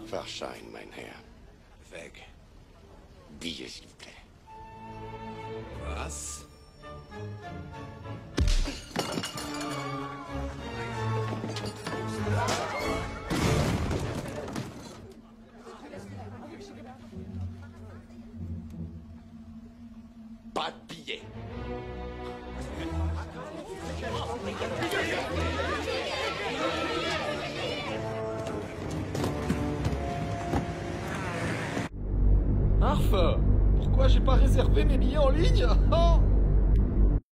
Wahrscheinlich, mein Herr. Weg. Billet, s'il vous plaît. Was? Pas de billet. Arf, pourquoi j'ai pas réservé mes billets en ligne? Oh